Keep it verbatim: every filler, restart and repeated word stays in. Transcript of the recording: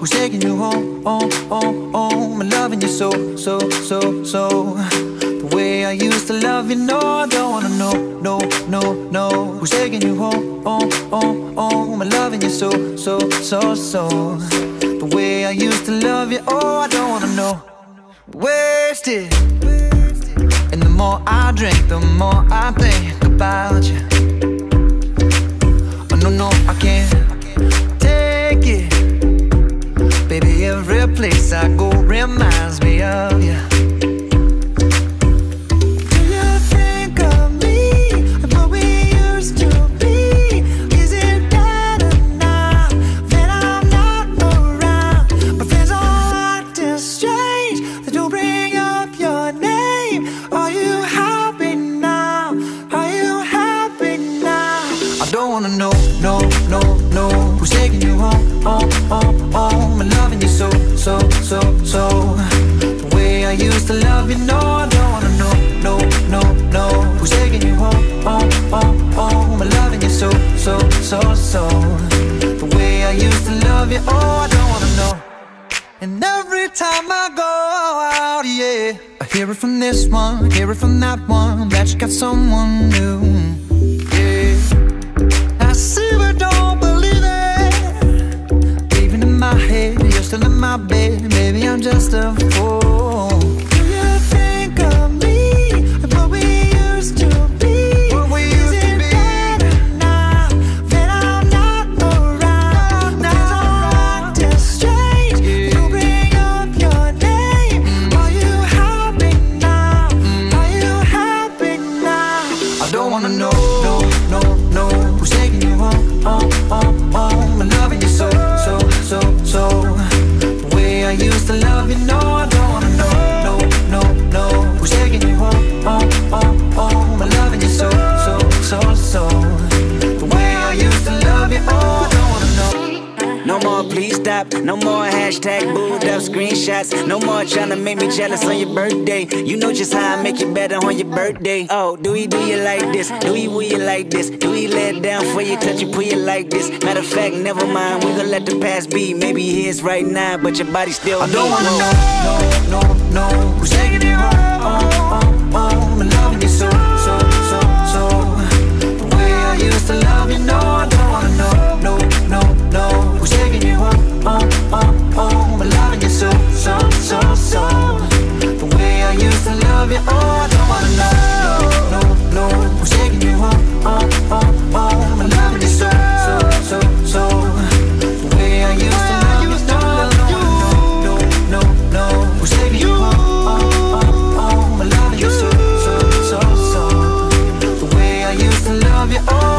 who's taking you home, home, home, home, and loving you so, so, so, so. The way I used to love you, no, I don't wanna know, no, no, no. Who's taking you home, home, home, home, and loving you so, so, so, so. The way I used to love you, oh, I don't wanna know. Wasted. And the more I drink, the more I think about you. Oh no, no, I can't take it. Baby, every place I go reminds me of you. Do you think of me and what we used to be? Is it better now that I'm not around? My friends all acting strange, they don't bring up your name. Are you happy now? Are you happy now? I don't wanna know, no, no, no. Who's taking you home, home, home, home, and loving you so, so, so, so. The way I used to love you, no, I don't wanna know, no, no, no. Who's taking you home, home, home, home, and loving you so, so, so, so. The way I used to love you, oh, I don't wanna know. And every time I go out, yeah, I hear it from this one, hear it from that one, that you got someone new. Yeah, I see but don't believe it. Even in my head, you're still in my bed. Maybe I'm just a fool. Do you think of me and what we used to be? What we used Is it to be? Better now that I'm not around? Now I'm acting strange. Yeah. You bring up your name. Mm. Are you happy now? Mm. Are you happy now? I don't wanna know, no, no, no. Who's taking you home, home, home, home, and loving you so, so, so, so. The way I used to love you, no, I don't wanna know, no, no, no. Who's taking you home, home, home, home, and loving you so, so, so, so. The way I used to love you, oh, I don't wanna know. No more please stop, no more hashtag booed up screenshots. No more tryna make me jealous on your birthday. You know just how I make you better on your birthday. Oh, do we do you like this? Do we will you like this? Do we let down for you, touch you, put you like this? Matter of fact, never mind, we gon' let the past be. Maybe here's right now, but your body still I don't wanna know, no, no, no. Who's taking you home, home, home, home, and loving you so, so, so, so. The way I used to love you, no, I don't wanna know, no, no, no. Who's taking you home, home, home, home, and loving you so, so, so, so. The way I used to love you, oh, I don't wanna know, no, no, no. Who's taking you home, home, home, home, and loving you so, so, so, so. The way I used to love you, no, I don't wanna know, no, no, no. Who's taking you home, home, home, home, and loving you so, so, so, so. The way I used to love you, oh.